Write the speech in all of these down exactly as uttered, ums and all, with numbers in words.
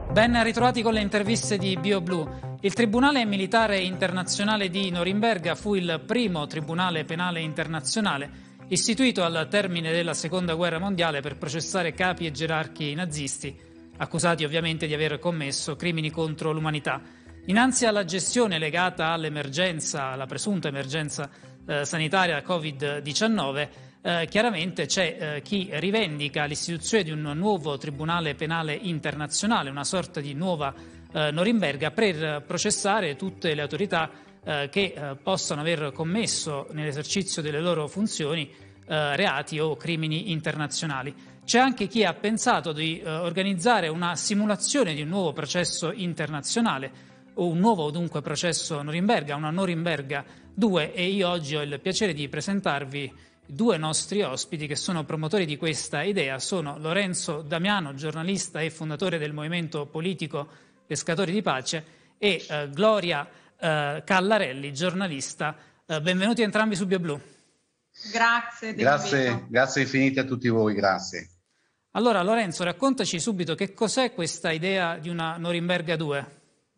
Ben ritrovati con le interviste di BioBlu. Il Tribunale Militare Internazionale di Norimberga fu il primo tribunale penale internazionale istituito al termine della Seconda Guerra Mondiale per processare capi e gerarchi nazisti, accusati ovviamente di aver commesso crimini contro l'umanità. Innanzi alla gestione legata all'emergenza, alla presunta emergenza eh, sanitaria Covid diciannove, eh, chiaramente c'è eh, chi rivendica l'istituzione di un nuovo tribunale penale internazionale, una sorta di nuova eh, Norimberga, per processare tutte le autorità eh, che eh, possano aver commesso nell'esercizio delle loro funzioni eh, reati o crimini internazionali. C'è anche chi ha pensato di eh, organizzare una simulazione di un nuovo processo internazionale, o un nuovo dunque processo Norimberga, una Norimberga due, e io oggi ho il piacere di presentarvi due nostri ospiti che sono promotori di questa idea. Sono Lorenzo Damiano, giornalista e fondatore del movimento politico Pescatori di Pace, e eh, Gloria eh, Callarelli, giornalista. Eh, benvenuti entrambi su BioBlu. Grazie. Grazie, grazie infinite a tutti voi, grazie. Allora Lorenzo, raccontaci subito che cos'è questa idea di una Norimberga due.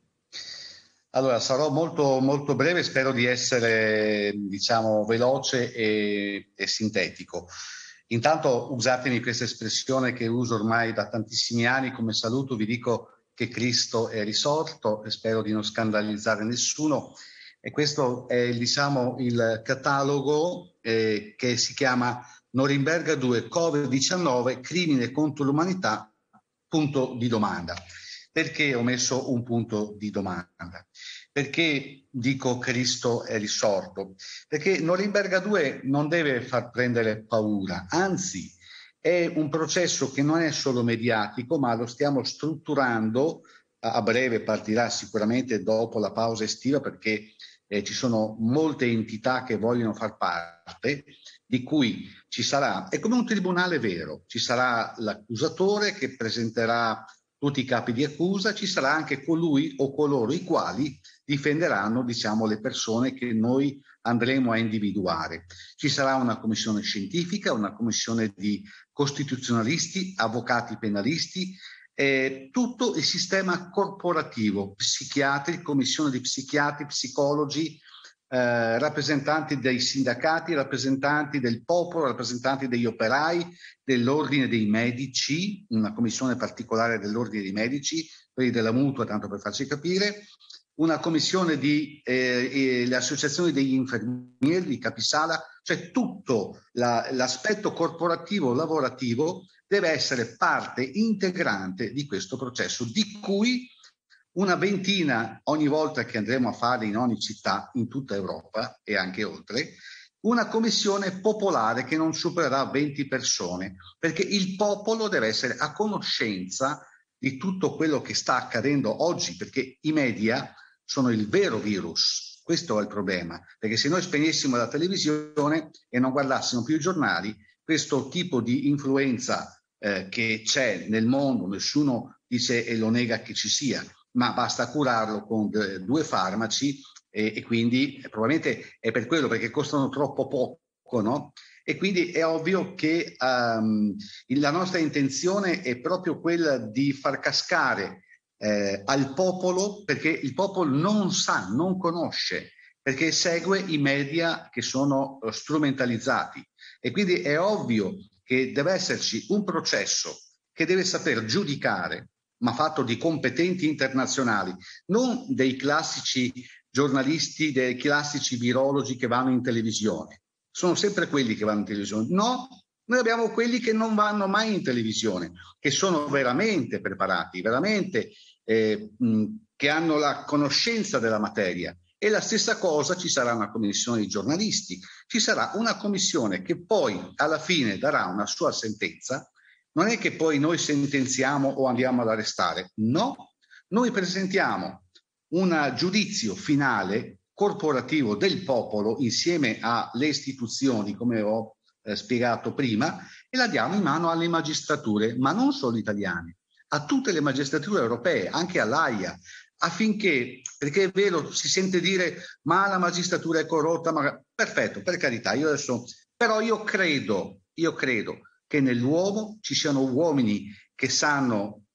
Allora, sarò molto, molto breve, spero di essere, diciamo, veloce e, e sintetico. Intanto usatemi questa espressione che uso ormai da tantissimi anni come saluto, vi dico che Cristo è risorto e spero di non scandalizzare nessuno. E questo è, diciamo, il catalogo eh, che si chiama Norimberga due Covid diciannove, crimine contro l'umanità, punto di domanda. Perché ho messo un punto di domanda? Perché dico Cristo è risorto? Perché Norimberga due non deve far prendere paura, anzi è un processo che non è solo mediatico, ma lo stiamo strutturando, a breve partirà sicuramente dopo la pausa estiva, perché eh, ci sono molte entità che vogliono far parte, di cui ci sarà, è come un tribunale vero, ci sarà l'accusatore che presenterà tutti i capi di accusa, ci sarà anche colui o coloro i quali difenderanno, diciamo, le persone che noi andremo a individuare. Ci sarà una commissione scientifica, una commissione di costituzionalisti, avvocati penalisti, eh, tutto il sistema corporativo, psichiatri, commissione di psichiatri, psicologi, eh, rappresentanti dei sindacati, rappresentanti del popolo, rappresentanti degli operai, dell'ordine dei medici, una commissione particolare dell'ordine dei medici, quelli della mutua, tanto per farci capire, una commissione di eh, le associazioni degli infermieri, di capisala, cioè tutto la, l'aspetto corporativo lavorativo deve essere parte integrante di questo processo, di cui una ventina ogni volta che andremo a fare in ogni città in tutta Europa e anche oltre, una commissione popolare che non supererà venti persone, perché il popolo deve essere a conoscenza di tutto quello che sta accadendo oggi, perché i media sono il vero virus. Questo è il problema, perché se noi spegnessimo la televisione e non guardassimo più i giornali, questo tipo di influenza eh, che c'è nel mondo, nessuno dice e lo nega che ci sia, ma basta curarlo con due farmaci e, e quindi probabilmente è per quello, perché costano troppo poco, no? E quindi è ovvio che um, la nostra intenzione è proprio quella di far cascare eh, al popolo, perché il popolo non sa, non conosce, perché segue i media che sono uh, strumentalizzati, e quindi è ovvio che deve esserci un processo che deve saper giudicare, ma fatto di competenti internazionali, non dei classici giornalisti, dei classici virologi che vanno in televisione. Sono sempre quelli che vanno in televisione. No, noi abbiamo quelli che non vanno mai in televisione, che sono veramente preparati, veramente eh, mh, che hanno la conoscenza della materia. E la stessa cosa, ci sarà una commissione di giornalisti, ci sarà una commissione che poi alla fine darà una sua sentenza. Non è che poi noi sentenziamo o andiamo ad arrestare, no, noi presentiamo un giudizio finale corporativo del popolo insieme alle istituzioni, come ho eh, spiegato prima, e la diamo in mano alle magistrature, ma non solo italiane, a tutte le magistrature europee, anche all'Aia, affinché, perché è vero, si sente dire ma la magistratura è corrotta, ma perfetto, per carità, io adesso, però io credo, io credo che nell'uomo ci siano uomini che sanno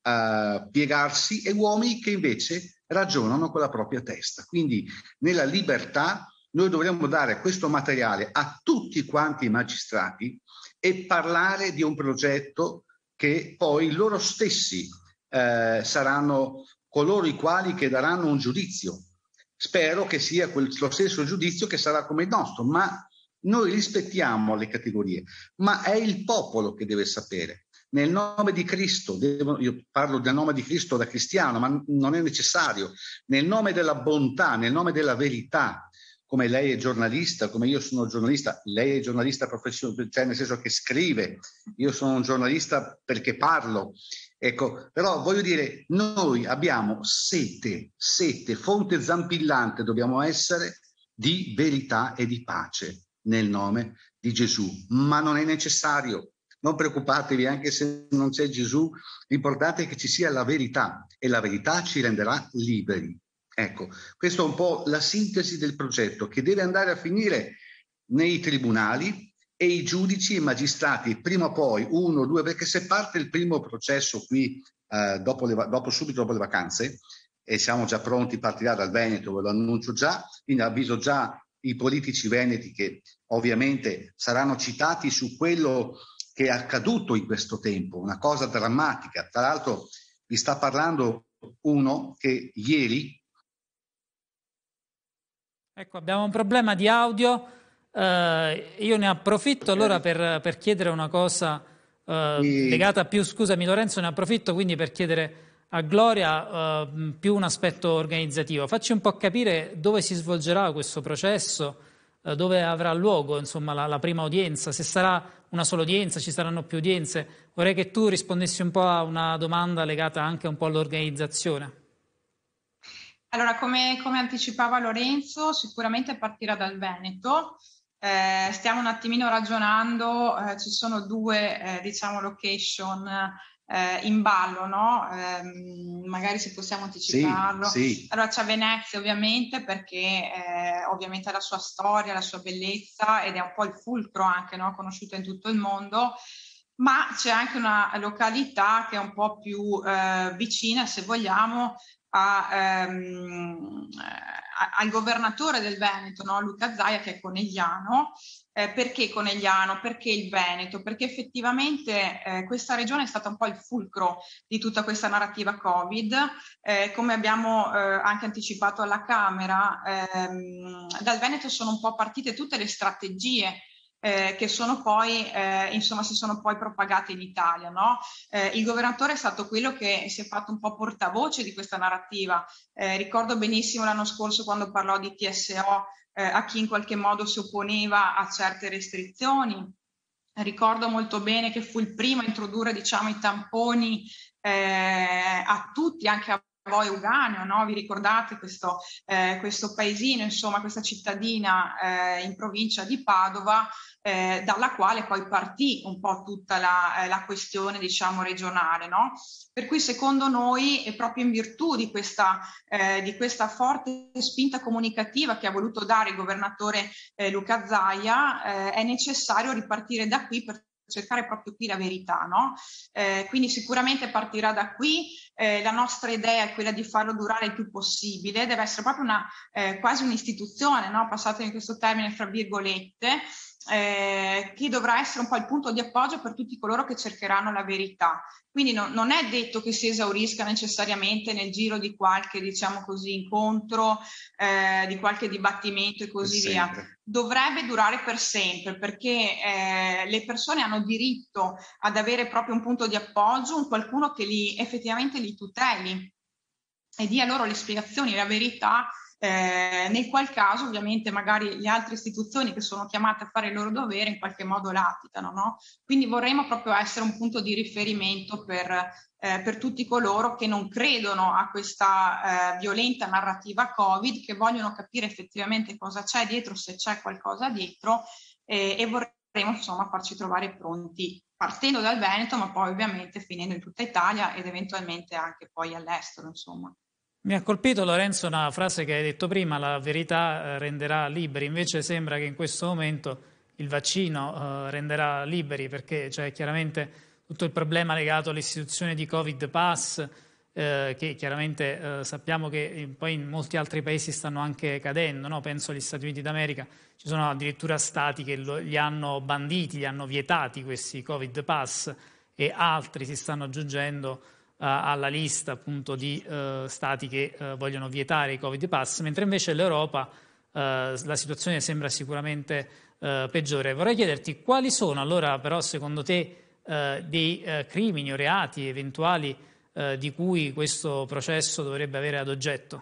uh, piegarsi e uomini che invece ragionano con la propria testa. Quindi nella libertà noi dovremmo dare questo materiale a tutti quanti i magistrati e parlare di un progetto che poi loro stessi eh, saranno coloro i quali che daranno un giudizio. Spero che sia quel, lo stesso giudizio che sarà come il nostro, ma noi rispettiamo le categorie, ma è il popolo che deve sapere. Nel nome di Cristo, devo, io parlo del nome di Cristo da cristiano, ma non è necessario, nel nome della bontà, nel nome della verità, come lei è giornalista, come io sono giornalista, lei è giornalista professionale, cioè nel senso che scrive, io sono un giornalista perché parlo, ecco, però voglio dire, noi abbiamo sete, sete, fonte zampillante dobbiamo essere di verità e di pace nel nome di Gesù, ma non è necessario, non preoccupatevi anche se non c'è Gesù, l'importante è che ci sia la verità e la verità ci renderà liberi. Ecco, questa è un po' la sintesi del progetto che deve andare a finire nei tribunali e i giudici e i magistrati, prima o poi, uno o due, perché se parte il primo processo qui eh, dopo, le, dopo subito dopo le vacanze, e siamo già pronti, partirà dal Veneto, ve lo annuncio già, quindi avviso già i politici veneti che ovviamente saranno citati su quello che è accaduto in questo tempo, una cosa drammatica. Tra l'altro vi sta parlando uno che ieri... Ecco, abbiamo un problema di audio, eh, io ne approfitto allora per, per chiedere una cosa eh, E... legata più, scusami Lorenzo, ne approfitto quindi per chiedere a Gloria eh, più un aspetto organizzativo. Facci un po' capire dove si svolgerà questo processo, eh, dove avrà luogo insomma, la, la prima udienza, se sarà una sola udienza, ci saranno più udienze. Vorrei che tu rispondessi un po' a una domanda legata anche un po' all'organizzazione. Allora, come, come anticipava Lorenzo, sicuramente partirà dal Veneto. Eh, stiamo un attimino ragionando, eh, ci sono due, eh, diciamo, location eh, in ballo, no? Eh, magari se possiamo anticiparlo. Sì, sì. Allora, c'è Venezia ovviamente, perché eh, ovviamente ha la sua storia, la sua bellezza ed è un po' il fulcro anche, no? Conosciuta in tutto il mondo. Ma c'è anche una località che è un po' più eh, vicina, se vogliamo, A, ehm, a, al governatore del Veneto, no? Luca Zaia, che è Conegliano. Eh, perché Conegliano? Perché il Veneto? Perché effettivamente eh, questa regione è stata un po' il fulcro di tutta questa narrativa Covid. Eh, come abbiamo eh, anche anticipato alla Camera, ehm, dal Veneto sono un po' partite tutte le strategie Eh, che sono poi, eh, insomma, si sono poi propagate in Italia, no? Eh, il governatore è stato quello che si è fatto un po' portavoce di questa narrativa. Eh, ricordo benissimo l'anno scorso quando parlò di T S O eh, a chi in qualche modo si opponeva a certe restrizioni. Ricordo molto bene che fu il primo a introdurre, diciamo, i tamponi eh, a tutti, anche a voi Euganeo, no? Vi ricordate questo, eh, questo paesino, insomma, questa cittadina eh, in provincia di Padova, eh, dalla quale poi partì un po' tutta la, eh, la questione, diciamo, regionale, no? Per cui secondo noi, è proprio in virtù di questa, eh, di questa forte spinta comunicativa che ha voluto dare il governatore eh, Luca Zaia, eh, è necessario ripartire da qui per cercare proprio qui la verità, no? Eh, quindi sicuramente partirà da qui, eh, la nostra idea è quella di farlo durare il più possibile, deve essere proprio una, eh, quasi un'istituzione, no? Passatemi questo termine fra virgolette, eh, che dovrà essere un po' il punto di appoggio per tutti coloro che cercheranno la verità. Quindi no, non è detto che si esaurisca necessariamente nel giro di qualche, diciamo così, incontro, eh, di qualche dibattimento e così via. Dovrebbe durare per sempre, perché eh, le persone hanno diritto ad avere proprio un punto di appoggio, un qualcuno che li effettivamente li tuteli e dia loro le spiegazioni, la verità, eh, nel qual caso ovviamente magari le altre istituzioni che sono chiamate a fare il loro dovere in qualche modo latitano, no? Quindi vorremmo proprio essere un punto di riferimento per, eh, per tutti coloro che non credono a questa eh, violenta narrativa Covid, che vogliono capire effettivamente cosa c'è dietro, se c'è qualcosa dietro, eh, e vorremmo insomma farci trovare pronti partendo dal Veneto, ma poi ovviamente finendo in tutta Italia ed eventualmente anche poi all'estero, insomma. Mi ha colpito, Lorenzo, una frase che hai detto prima: la verità renderà liberi. Invece sembra che in questo momento il vaccino eh, renderà liberi, perché cioè, chiaramente tutto il problema legato all'istituzione di Covid Pass, eh, che chiaramente eh, sappiamo che poi in molti altri paesi stanno anche cadendo, no? Penso agli Stati Uniti d'America, ci sono addirittura stati che lo, li hanno banditi, li hanno vietati questi Covid Pass, e altri si stanno aggiungendo alla lista appunto di uh, stati che uh, vogliono vietare i Covid Pass, mentre invece l'Europa uh, la situazione sembra sicuramente uh, peggiore. Vorrei chiederti quali sono allora però secondo te uh, dei uh, crimini o reati eventuali uh, di cui questo processo dovrebbe avere ad oggetto?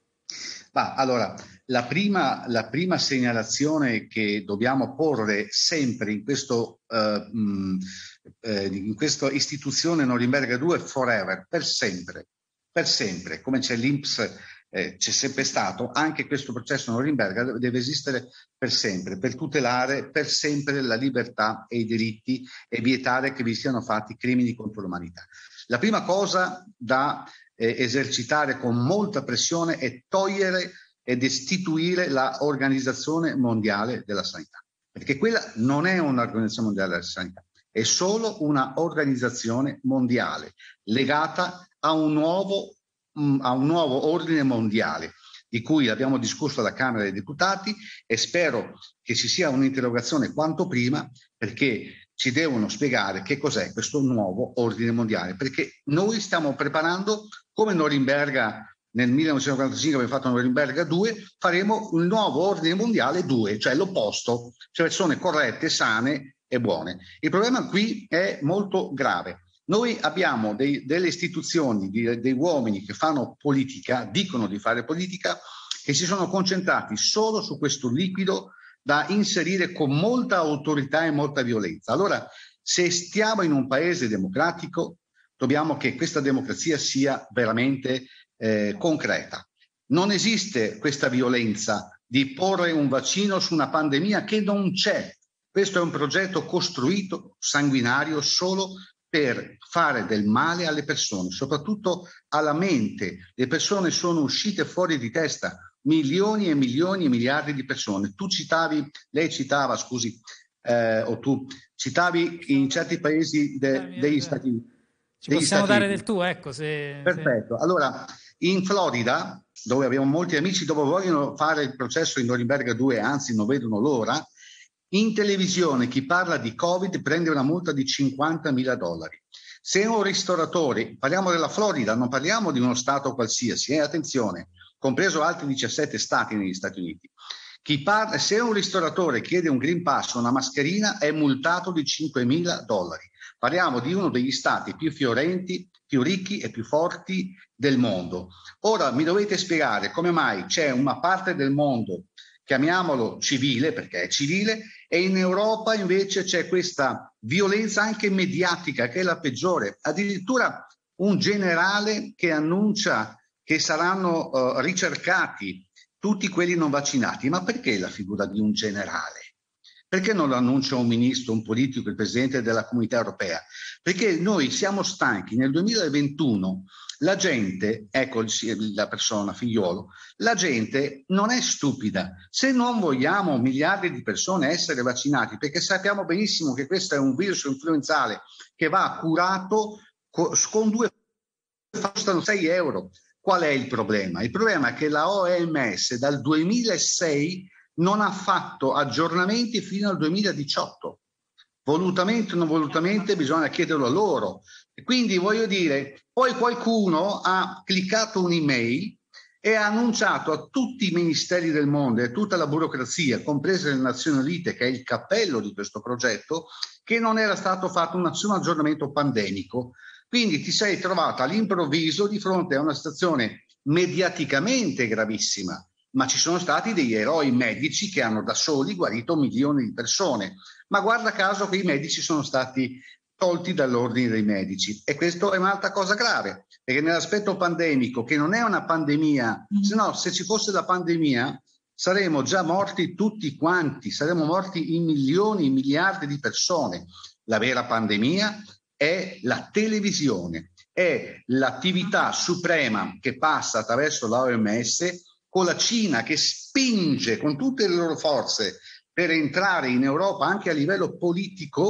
Ma allora, la prima, la prima segnalazione che dobbiamo porre sempre in questo uh, mh, eh, in questa istituzione Norimberga due forever, per sempre, per sempre, come c'è l'I N P S, eh, c'è sempre stato, anche questo processo Norimberga deve esistere per sempre, per tutelare per sempre la libertà e i diritti e vietare che vi siano fatti crimini contro l'umanità. La prima cosa da eh, esercitare con molta pressione è togliere e destituire l'Organizzazione Mondiale della Sanità, perché quella non è un'Organizzazione Mondiale della Sanità, è solo una organizzazione mondiale legata a un nuovo, mh, a un nuovo ordine mondiale di cui abbiamo discusso alla Camera dei Deputati, e spero che ci sia un'interrogazione quanto prima, perché ci devono spiegare che cos'è questo nuovo ordine mondiale, perché noi stiamo preparando, come Norimberga nel millenovecentoquarantacinque abbiamo fatto Norimberga due, faremo un nuovo ordine mondiale due, cioè l'opposto, cioè persone corrette, sane e buone. Il problema qui è molto grave. Noi abbiamo dei, delle istituzioni, di, dei uomini che fanno politica, dicono di fare politica, che si sono concentrati solo su questo liquido da inserire con molta autorità e molta violenza. Allora, se stiamo in un paese democratico, dobbiamo che questa democrazia sia veramente eh, concreta. Non esiste questa violenza di porre un vaccino su una pandemia che non c'è. Questo è un progetto costruito, sanguinario, solo per fare del male alle persone, soprattutto alla mente. Le persone sono uscite fuori di testa, milioni e milioni e miliardi di persone. Tu citavi, lei citava, scusi, eh, o tu citavi in certi paesi de, degli Stati Uniti. Ci possiamo dare del tu, ecco. Se, Perfetto. Se... Allora, in Florida, dove abbiamo molti amici, dove vogliono fare il processo in Norimberga due, anzi non vedono l'ora, in televisione chi parla di Covid prende una multa di cinquantamila dollari. Se un ristoratore, parliamo della Florida, non parliamo di uno stato qualsiasi, eh, attenzione, compreso altri diciassette stati negli Stati Uniti. Chi parla, se un ristoratore chiede un Green Pass o una mascherina è multato di cinquemila dollari. Parliamo di uno degli stati più fiorenti, più ricchi e più forti del mondo. Ora mi dovete spiegare come mai c'è una parte del mondo, chiamiamolo civile perché è civile, e in Europa invece c'è questa violenza anche mediatica che è la peggiore. Addirittura un generale che annuncia che saranno uh, ricercati tutti quelli non vaccinati. Ma perché la figura di un generale? Perché non lo annuncia un ministro, un politico, il presidente della Comunità Europea? Perché noi siamo stanchi. Nel duemilaventuno la gente, ecco la persona, figliolo, la gente non è stupida. Se non vogliamo miliardi di persone essere vaccinati, perché sappiamo benissimo che questo è un virus influenzale che va curato con due, costano sei euro. Qual è il problema? Il problema è che la O M S dal duemilasei non ha fatto aggiornamenti fino al duemiladiciotto. Volutamente o non volutamente bisogna chiederlo a loro. E quindi voglio dire, poi qualcuno ha cliccato un'email e ha annunciato a tutti i ministeri del mondo e a tutta la burocrazia, comprese le Nazioni Unite, che è il cappello di questo progetto, che non era stato fatto nessun aggiornamento pandemico. Quindi ti sei trovato all'improvviso di fronte a una situazione mediaticamente gravissima, ma ci sono stati degli eroi medici che hanno da soli guarito milioni di persone. Ma guarda caso che i medici sono stati tolti dall'ordine dei medici. E questo è un'altra cosa grave, perché nell'aspetto pandemico, che non è una pandemia, mm. se no, se ci fosse la pandemia, saremmo già morti tutti quanti, saremmo morti in milioni, in miliardi di persone. La vera pandemia è la televisione, è l'attività suprema che passa attraverso l'O M S, con la Cina che spinge con tutte le loro forze per entrare in Europa anche a livello politico,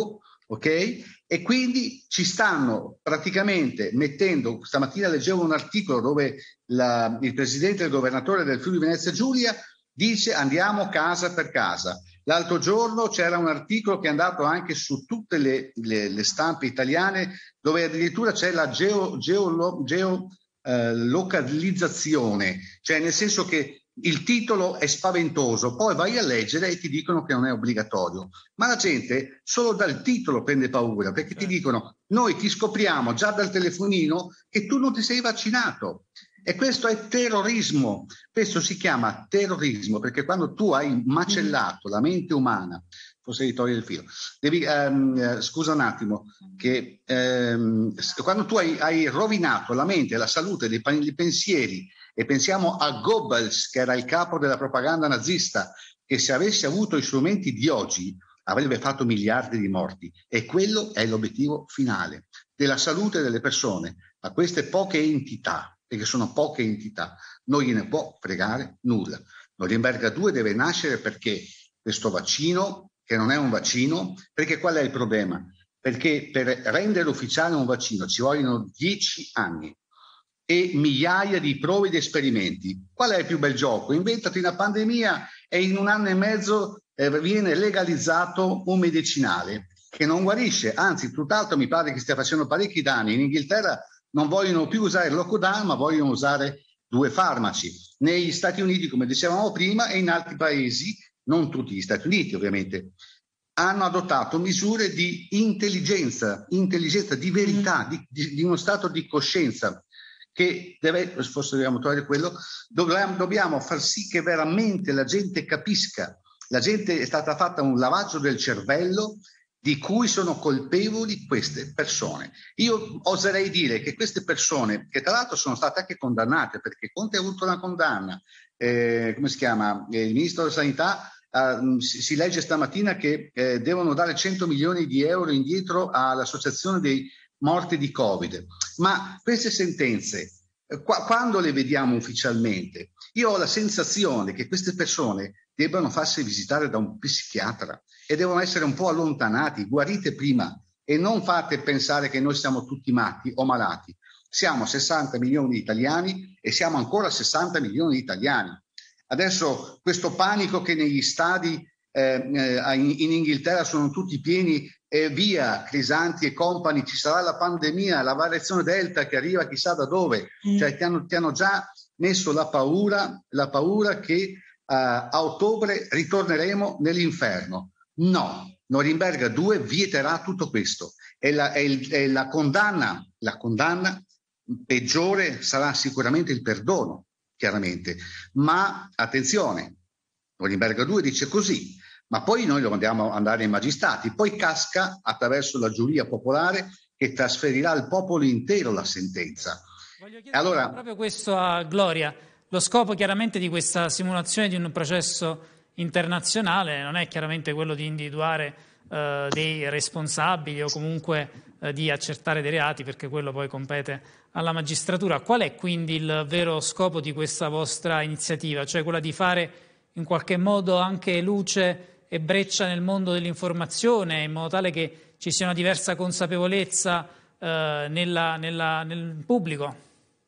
ok? E quindi ci stanno praticamente mettendo, stamattina leggevo un articolo dove la, il presidente e il governatore del Friuli Venezia Giulia dice andiamo casa per casa. L'altro giorno c'era un articolo che è andato anche su tutte le, le, le stampe italiane dove addirittura c'è la geo, geo, geo eh, localizzazione, cioè nel senso che il titolo è spaventoso, poi vai a leggere e ti dicono che non è obbligatorio, ma la gente solo dal titolo prende paura, perché ti dicono noi ti scopriamo già dal telefonino che tu non ti sei vaccinato. E questo è terrorismo, questo si chiama terrorismo, perché quando tu hai macellato la mente umana, forse devi togliere il filo, devi, um, scusa un attimo, che um, quando tu hai, hai rovinato la mente e la salute dei, dei pensieri, e pensiamo a Goebbels, che era il capo della propaganda nazista, che se avesse avuto i strumenti di oggi avrebbe fatto miliardi di morti, e quello è l'obiettivo finale della salute delle persone. Ma queste poche entità, perché sono poche entità, non gliene può fregare nulla. Norimberga due deve nascere perché questo vaccino, che non è un vaccino, perché qual è il problema? Perché per rendere ufficiale un vaccino ci vogliono dieci anni e migliaia di prove e di esperimenti. Qual è il più bel gioco? Inventati una pandemia e in un anno e mezzo eh, viene legalizzato un medicinale che non guarisce, anzi tutt'altro mi pare che stia facendo parecchi danni. In Inghilterra non vogliono più usare il lockdown, ma vogliono usare due farmaci. Negli Stati Uniti, come dicevamo prima, e in altri paesi, non tutti gli Stati Uniti ovviamente, hanno adottato misure di intelligenza, intelligenza di verità, di, di, di uno stato di coscienza, che deve, forse dobbiamo trovare quello, dobbiamo, dobbiamo far sì che veramente la gente capisca. La gente è stata fatta un lavaggio del cervello di cui sono colpevoli queste persone. Io oserei dire che queste persone, che tra l'altro sono state anche condannate, perché Conte ha avuto una condanna, eh, come si chiama? Eh, il ministro della Sanità, eh, si, si legge stamattina che eh, devono dare cento milioni di euro indietro all'associazione dei morti di Covid. Ma queste sentenze, eh, qua, quando le vediamo ufficialmente, io ho la sensazione che queste persone debbano farsi visitare da un psichiatra e devono essere un po' allontanati, guarite prima, e non fate pensare che noi siamo tutti matti o malati. Siamo sessanta milioni di italiani e siamo ancora sessanta milioni di italiani. Adesso questo panico che negli stadi eh, eh, in, in Inghilterra sono tutti pieni e via, Crisanti e compagni, ci sarà la pandemia, la variazione Delta che arriva chissà da dove, mm. cioè ti hanno, ti hanno già messo la paura, la paura che uh, a ottobre ritorneremo nell'inferno. No, Norimberga due vieterà tutto questo e la, è il, è la condanna, la condanna peggiore sarà sicuramente il perdono, chiaramente, ma attenzione, Norimberga due dice così, ma poi noi lo andiamo ad andare ai magistrati, poi casca attraverso la giuria popolare che trasferirà al popolo intero la sentenza. Voglio chiedere allora, proprio questo a Gloria. Lo scopo chiaramente di questa simulazione di un processo internazionale non è chiaramente quello di individuare eh, dei responsabili o comunque eh, di accertare dei reati, perché quello poi compete alla magistratura. Qual è quindi il vero scopo di questa vostra iniziativa? Cioè quella di fare in qualche modo anche luce e breccia nel mondo dell'informazione, in modo tale che ci sia una diversa consapevolezza eh, nella, nella, nel pubblico?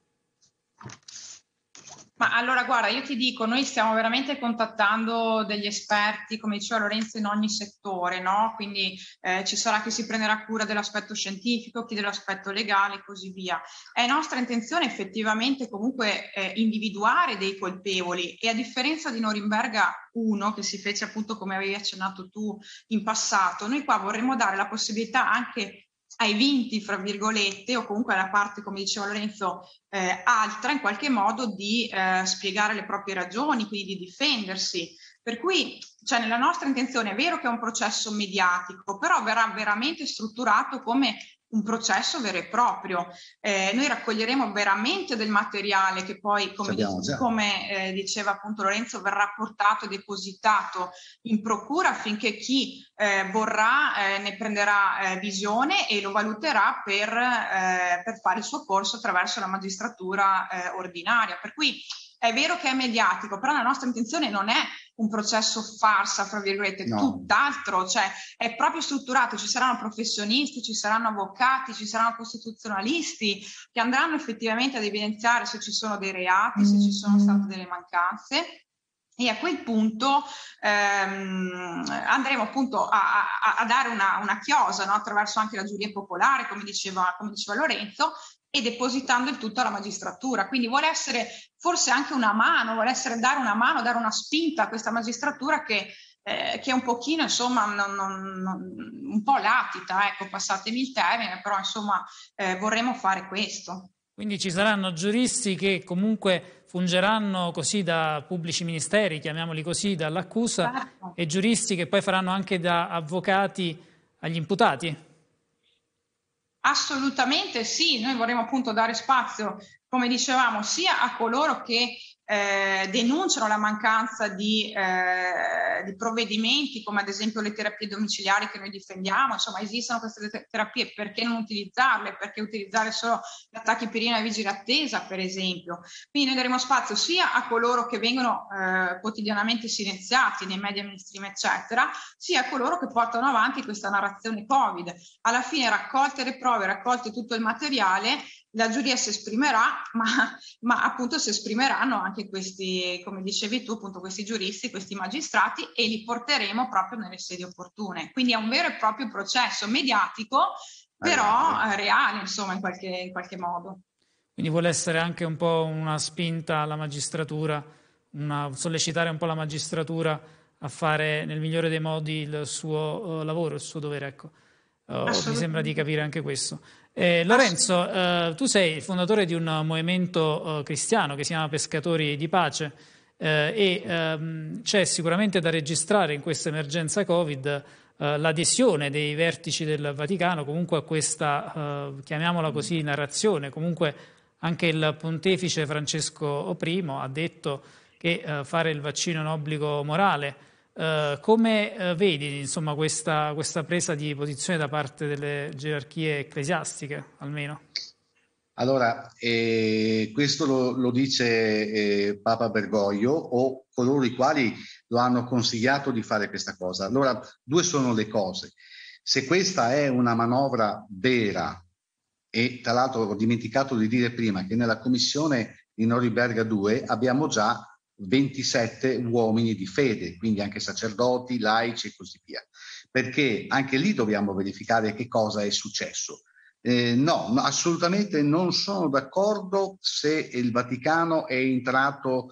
Ma allora guarda, io ti dico, noi stiamo veramente contattando degli esperti, come diceva Lorenzo, in ogni settore, no? Quindi eh, ci sarà chi si prenderà cura dell'aspetto scientifico, chi dell'aspetto legale e così via. È nostra intenzione effettivamente comunque eh, individuare dei colpevoli e a differenza di Norimberga uno, che si fece appunto come avevi accennato tu in passato, noi qua vorremmo dare la possibilità anche ai vinti, fra virgolette, o comunque alla parte, come diceva Lorenzo, eh, altra, in qualche modo di eh, spiegare le proprie ragioni, quindi di difendersi. Per cui, cioè, nella nostra intenzione è vero che è un processo mediatico, però verrà veramente strutturato come un processo vero e proprio. Eh, noi raccoglieremo veramente del materiale che poi, come, dice, come eh, diceva appunto Lorenzo, verrà portato e depositato in procura affinché chi eh, vorrà eh, ne prenderà eh, visione e lo valuterà per, eh, per fare il suo corso attraverso la magistratura eh, ordinaria. Per cui è vero che è mediatico, però la nostra intenzione non è un processo farsa, fra virgolette, no. tutt'altro, cioè è proprio strutturato, ci saranno professionisti, ci saranno avvocati, ci saranno costituzionalisti che andranno effettivamente ad evidenziare se ci sono dei reati, se ci sono state delle mancanze. E a quel punto ehm, andremo appunto a, a, a dare una, una chiosa, no? Attraverso anche la giuria popolare, come diceva, come diceva Lorenzo, e depositando il tutto alla magistratura. Quindi vuole essere forse anche una mano, vuole essere dare una mano, dare una spinta a questa magistratura che, eh, che un pochino, insomma, non, non, non, un po' latita, ecco, passatemi il termine, però insomma eh, vorremmo fare questo. Quindi ci saranno giuristi che comunque fungeranno così da pubblici ministeri, chiamiamoli così, dall'accusa, certo. E giuristi che poi faranno anche da avvocati agli imputati? Assolutamente sì, noi vorremmo appunto dare spazio, come dicevamo, sia a coloro che eh, denunciano la mancanza di, eh, di provvedimenti, come ad esempio le terapie domiciliari che noi difendiamo. Insomma, esistono queste te- terapie, perché non utilizzarle? Perché utilizzare solo gli attacchi pirina e vigile attesa, per esempio? Quindi noi daremo spazio sia a coloro che vengono eh, quotidianamente silenziati nei media mainstream, eccetera, sia a coloro che portano avanti questa narrazione Covid. Alla fine, raccolte le prove, raccolte tutto il materiale, la giuria si esprimerà, ma, ma appunto si esprimeranno anche questi, come dicevi tu, appunto questi giuristi, questi magistrati, e li porteremo proprio nelle sedi opportune. Quindi è un vero e proprio processo mediatico, però eh, reale, insomma, in qualche, in qualche modo. Quindi vuole essere anche un po' una spinta alla magistratura, una, sollecitare un po' la magistratura a fare nel migliore dei modi il suo uh, lavoro, il suo dovere, ecco. Uh, mi sembra di capire anche questo. Eh, Lorenzo, eh, tu sei il fondatore di un movimento eh, cristiano che si chiama Pescatori di Pace eh, e ehm, c'è sicuramente da registrare in questa emergenza Covid eh, l'adesione dei vertici del Vaticano comunque a questa, eh, chiamiamola così, narrazione. Comunque anche il pontefice Francesco primo ha detto che eh, fare il vaccino è un obbligo morale. Uh, come uh, vedi insomma questa, questa presa di posizione da parte delle gerarchie ecclesiastiche almeno? Allora, eh, questo lo, lo dice eh, Papa Bergoglio o coloro i quali lo hanno consigliato di fare questa cosa. Allora, due sono le cose. Se questa è una manovra vera, e tra l'altro ho dimenticato di dire prima che nella commissione di Norimberga due abbiamo già ventisette uomini di fede, quindi anche sacerdoti, laici e così via, perché anche lì dobbiamo verificare che cosa è successo. Eh, no, no, assolutamente non sono d'accordo se il Vaticano è entrato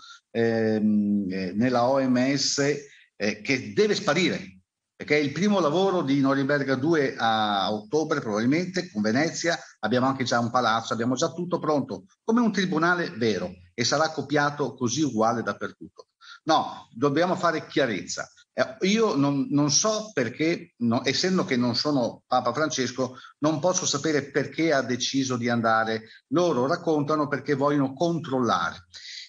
ehm, eh, nella O M S, eh, che deve sparire, perché è il primo lavoro di Norimberga due a ottobre probabilmente, con Venezia, abbiamo anche già un palazzo, abbiamo già tutto pronto, come un tribunale vero, e sarà copiato così uguale dappertutto. No, dobbiamo fare chiarezza. Eh, io non, non so perché, no, essendo che non sono Papa Francesco, non posso sapere perché ha deciso di andare. Loro raccontano perché vogliono controllare.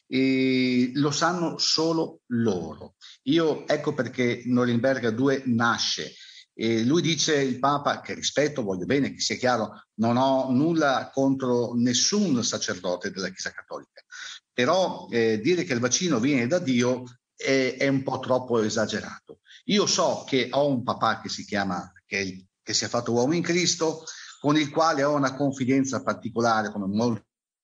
E lo sanno solo loro. Io ecco perché Norimberga due nasce. E lui dice, il Papa, che rispetto, voglio bene, che sia chiaro, non ho nulla contro nessun sacerdote della Chiesa Cattolica, però eh, dire che il vaccino viene da Dio è, è un po' troppo esagerato. Io so che ho un papà che si chiama, che, che si è fatto uomo in Cristo, con il quale ho una confidenza particolare, come molti,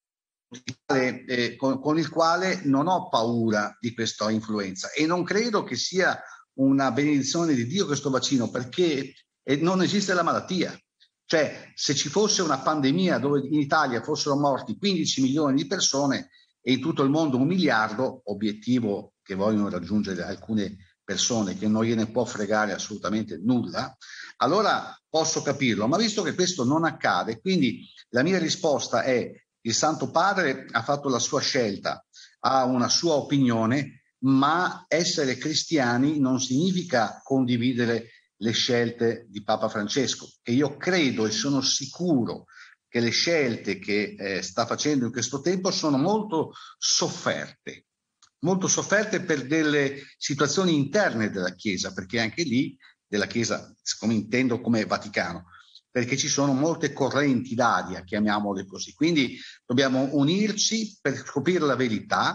eh, con, con il quale non ho paura di questa influenza e non credo che sia una benedizione di Dio questo vaccino, perché eh, non esiste la malattia. Cioè, se ci fosse una pandemia dove in Italia fossero morti quindici milioni di persone e in tutto il mondo un miliardo, obiettivo che vogliono raggiungere alcune persone che non gliene può fregare assolutamente nulla, allora posso capirlo. Ma visto che questo non accade, quindi la mia risposta è: il Santo Padre ha fatto la sua scelta, ha una sua opinione, ma essere cristiani non significa condividere le scelte di Papa Francesco, e io credo e sono sicuro che le scelte che eh, sta facendo in questo tempo sono molto sofferte, molto sofferte per delle situazioni interne della Chiesa, perché anche lì, della Chiesa, come intendo come Vaticano, perché ci sono molte correnti d'aria, chiamiamole così. Quindi dobbiamo unirci per scoprire la verità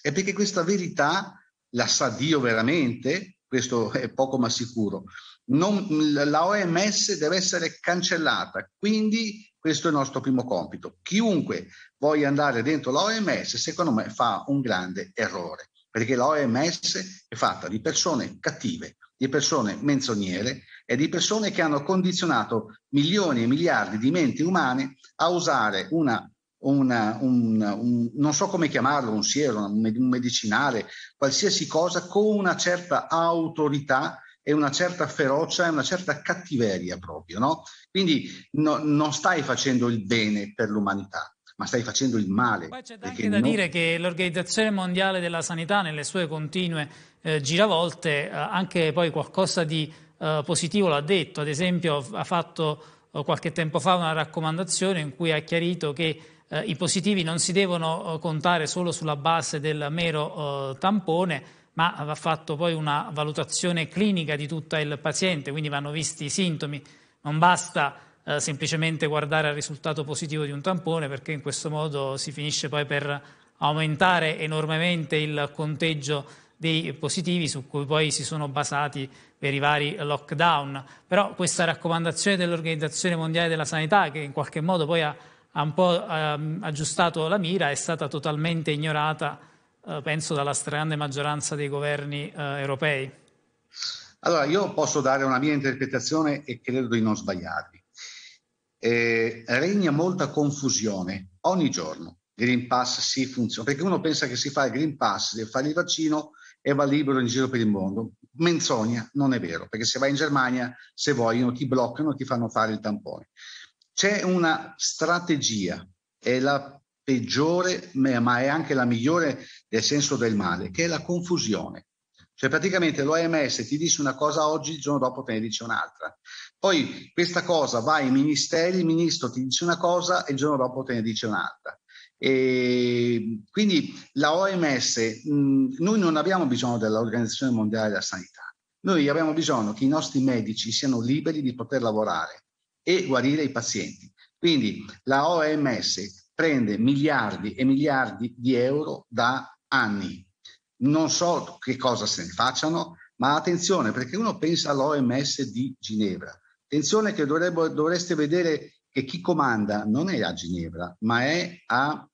è perché questa verità la sa Dio veramente, questo è poco ma sicuro. Non, la O M S deve essere cancellata, quindi questo è il nostro primo compito. Chiunque voglia andare dentro la O M S, secondo me, fa un grande errore, perché la O M S è fatta di persone cattive, di persone menzognere e di persone che hanno condizionato milioni e miliardi di menti umane a usare una, una un, un, non so come chiamarlo, un siero, un medicinale, qualsiasi cosa con una certa autorità e una certa ferocia e una certa cattiveria proprio, no? Quindi no, non stai facendo il bene per l'umanità, ma stai facendo il male. Poi c'è anche da non... dire che l'Organizzazione Mondiale della Sanità, nelle sue continue eh, giravolte, eh, anche poi qualcosa di eh, positivo l'ha detto. Ad esempio ha fatto eh, qualche tempo fa una raccomandazione in cui ha chiarito che eh, i positivi non si devono eh, contare solo sulla base del mero eh, tampone, ma ha fatto poi una valutazione clinica di tutto il paziente, quindi vanno visti i sintomi. Non basta eh, semplicemente guardare al risultato positivo di un tampone, perché in questo modo si finisce poi per aumentare enormemente il conteggio dei positivi, su cui poi si sono basati per i vari lockdown. Però questa raccomandazione dell'Organizzazione Mondiale della Sanità, che in qualche modo poi ha, ha un po' eh, aggiustato la mira, è stata totalmente ignorata, penso, dalla stragrande maggioranza dei governi eh, europei. Allora, io posso dare una mia interpretazione e credo di non sbagliarmi. Eh, regna molta confusione ogni giorno. Green Pass sì funziona, perché uno pensa che si fa il Green Pass, deve fare il vaccino e va libero in giro per il mondo. Menzogna, non è vero, perché se vai in Germania, se vogliono, ti bloccano, ti fanno fare il tampone. C'è una strategia, è la peggiore, ma è anche la migliore nel senso del male, che è la confusione. Cioè praticamente l'O M S ti dice una cosa oggi, il giorno dopo te ne dice un'altra. Poi questa cosa va ai ministeri, il ministro ti dice una cosa e il giorno dopo te ne dice un'altra. E quindi la O M S, mh, noi non abbiamo bisogno dell'Organizzazione Mondiale della Sanità, noi abbiamo bisogno che i nostri medici siano liberi di poter lavorare e guarire i pazienti. Quindi la O M S prende miliardi e miliardi di euro da anni. Non so che cosa se ne facciano, ma attenzione, perché uno pensa all'O M S di Ginevra. Attenzione che dovrebbe, dovreste vedere che chi comanda non è a Ginevra, ma è a,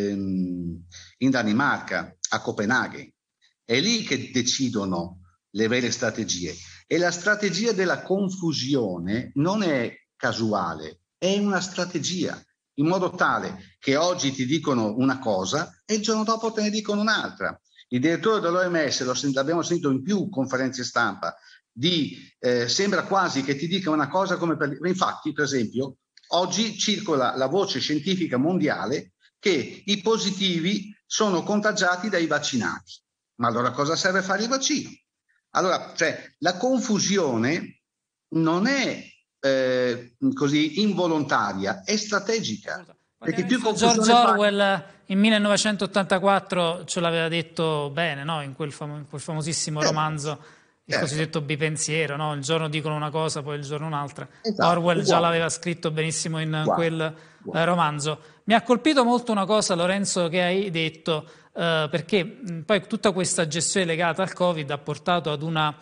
ehm, in Danimarca, a Copenaghen. È lì che decidono le vere strategie. E la strategia della confusione non è casuale, è una strategia, in modo tale che oggi ti dicono una cosa e il giorno dopo te ne dicono un'altra. Il direttore dell'O M S, lo sent- l'abbiamo sentito in più conferenze stampa, di, eh, sembra quasi che ti dica una cosa come per... Infatti, per esempio, oggi circola la voce scientifica mondiale che i positivi sono contagiati dai vaccinati. Ma allora cosa serve fare il vaccino? Allora, cioè, la confusione non è Eh, così involontaria, è strategica. Perché più George Orwell fa... in millenovecentottantaquattro ce l'aveva detto bene, no? in, quel famo in quel famosissimo certo. romanzo, il certo. cosiddetto bipensiero, no? Il giorno dicono una cosa, poi il giorno un'altra. Esatto, Orwell uguale. Già l'aveva scritto benissimo in uguale. quel uguale. Eh, romanzo. Mi ha colpito molto una cosa, Lorenzo, che hai detto, eh, perché mh, poi tutta questa gestione legata al Covid ha portato ad una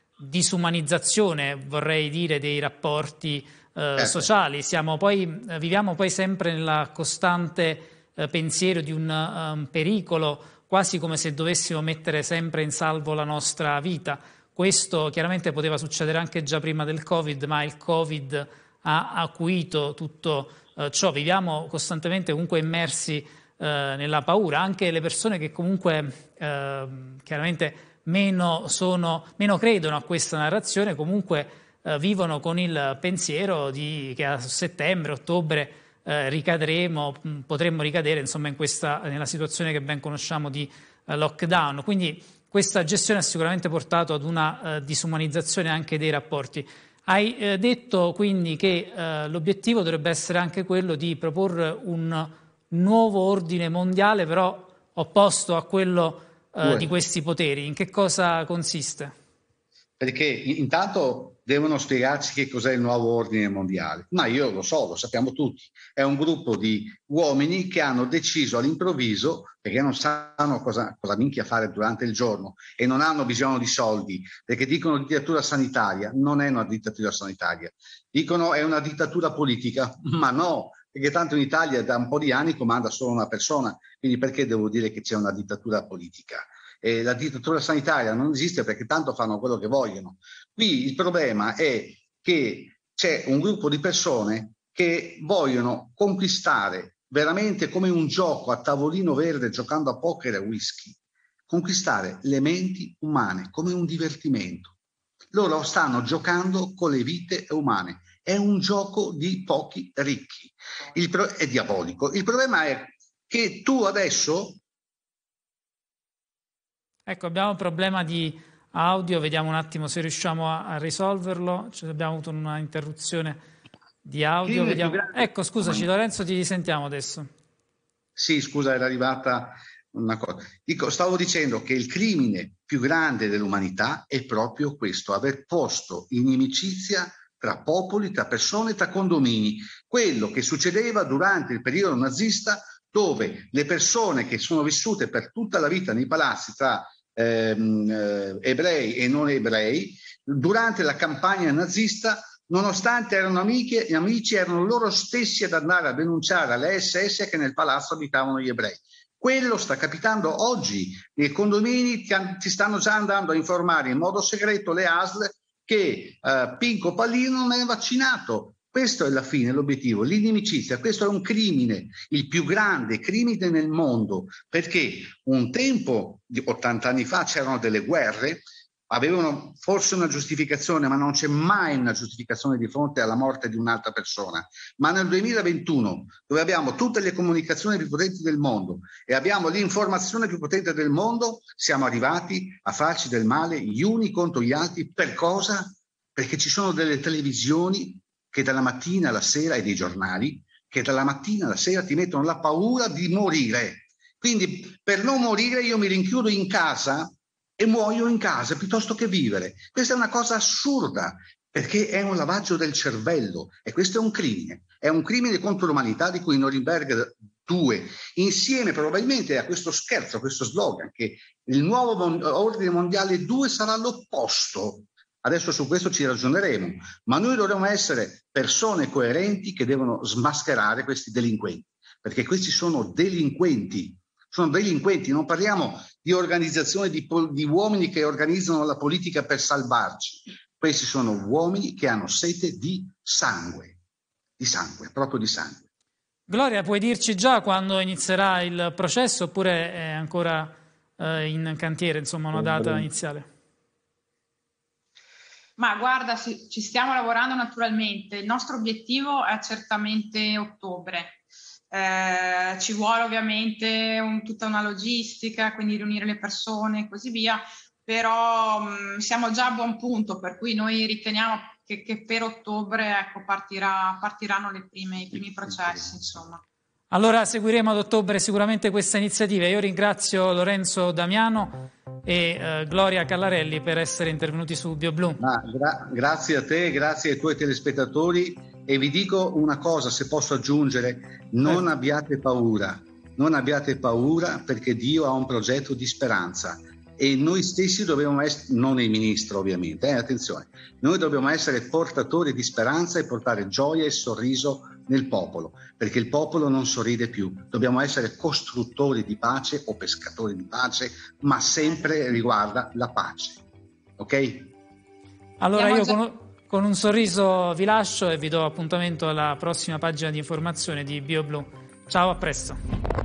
disumanizzazione, vorrei dire, dei rapporti eh, eh, sociali. Siamo poi, eh, viviamo poi sempre nella costante eh, pensiero di un um, pericolo, quasi come se dovessimo mettere sempre in salvo la nostra vita. Questo chiaramente poteva succedere anche già prima del Covid, ma il Covid ha acuito tutto eh, ciò. Viviamo costantemente comunque immersi eh, nella paura, anche le persone che comunque eh, chiaramente Meno, sono, meno credono a questa narrazione, comunque eh, vivono con il pensiero di, che a settembre, ottobre eh, ricadremo, mh, potremmo ricadere insomma in questa, nella situazione che ben conosciamo di eh, lockdown. Quindi questa gestione ha sicuramente portato ad una eh, disumanizzazione anche dei rapporti. Hai eh, detto quindi che eh, l'obiettivo dovrebbe essere anche quello di proporre un nuovo ordine mondiale, però opposto a quello Uh, di questi poteri. In che cosa consiste? Perché intanto devono spiegarci che cos'è il nuovo ordine mondiale. Ma io lo so, lo sappiamo tutti, è un gruppo di uomini che hanno deciso all'improvviso, perché non sanno cosa, cosa minchia fare durante il giorno e non hanno bisogno di soldi, perché dicono dittatura sanitaria, non è una dittatura sanitaria, dicono è una dittatura politica, ma no, perché tanto in Italia da un po' di anni comanda solo una persona, quindi perché devo dire che c'è una dittatura politica? E la dittatura sanitaria non esiste perché tanto fanno quello che vogliono. Qui il problema è che c'è un gruppo di persone che vogliono conquistare veramente come un gioco a tavolino verde giocando a poker e a whisky, conquistare le menti umane come un divertimento. Loro stanno giocando con le vite umane. È un gioco di pochi ricchi. Il pro- è diabolico. Il problema è che tu adesso... Ecco, abbiamo un problema di audio, vediamo un attimo se riusciamo a, a risolverlo. Cioè, abbiamo avuto una interruzione di audio. Vediamo... Ecco, scusaci Lorenzo, ti sentiamo adesso. Sì, scusa, era arrivata una cosa. Dico, stavo dicendo che il crimine più grande dell'umanità è proprio questo, aver posto inimicizia tra popoli, tra persone, tra condomini. Quello che succedeva durante il periodo nazista, dove le persone che sono vissute per tutta la vita nei palazzi tra ehm, eh, ebrei e non ebrei, durante la campagna nazista, nonostante erano amiche, amici, erano loro stessi ad andare a denunciare alle esse esse che nel palazzo abitavano gli ebrei. Quello sta capitando oggi. I condomini ti, ti stanno già andando a informare in modo segreto le A S L che eh, Pinco Pallino non è vaccinato. Questo è la fine, l'obiettivo, l'inimicizia. Questo è un crimine, il più grande crimine nel mondo, perché un tempo, di ottanta anni fa, c'erano delle guerre, avevano forse una giustificazione, ma non c'è mai una giustificazione di fronte alla morte di un'altra persona. Ma nel duemilaventuno, dove abbiamo tutte le comunicazioni più potenti del mondo e abbiamo l'informazione più potente del mondo, siamo arrivati a farci del male gli uni contro gli altri. Per cosa? Perché ci sono delle televisioni che dalla mattina alla sera, e dei giornali, che dalla mattina alla sera ti mettono la paura di morire. Quindi per non morire io mi rinchiudo in casa e muoio in casa piuttosto che vivere. Questa è una cosa assurda, perché è un lavaggio del cervello e questo è un crimine. È un crimine contro l'umanità di cui Norimberga due, insieme probabilmente a questo scherzo, a questo slogan, che il nuovo mon- ordine mondiale due sarà l'opposto. Adesso su questo ci ragioneremo, ma noi dovremmo essere persone coerenti che devono smascherare questi delinquenti, perché questi sono delinquenti, sono delinquenti, non parliamo di organizzazioni di, di uomini che organizzano la politica per salvarci, questi sono uomini che hanno sete di sangue, di sangue, proprio di sangue. Gloria, puoi dirci già quando inizierà il processo oppure è ancora eh, in cantiere, insomma, una data iniziale? Ma guarda, ci stiamo lavorando naturalmente, il nostro obiettivo è certamente ottobre, eh, ci vuole ovviamente un, tutta una logistica, quindi riunire le persone e così via, però mh, siamo già a buon punto, per cui noi riteniamo che, che per ottobre ecco, partirà, partiranno le prime, i primi processi, insomma. Allora seguiremo ad ottobre sicuramente questa iniziativa. Io ringrazio Lorenzo Damiano e eh, Gloria Callarelli per essere intervenuti su BioBlu. Ma gra- grazie a te, grazie ai tuoi telespettatori e vi dico una cosa, se posso aggiungere, non eh. abbiate paura, non abbiate paura perché Dio ha un progetto di speranza e noi stessi dobbiamo essere, non il ministro ovviamente, eh, attenzione, noi dobbiamo essere portatori di speranza e portare gioia e sorriso nel popolo, perché il popolo non sorride più. Dobbiamo essere costruttori di pace o pescatori di pace, ma sempre riguarda la pace. Ok? Allora io con, con un sorriso vi lascio e vi do appuntamento alla prossima pagina di informazione di BioBlu. Ciao, a presto.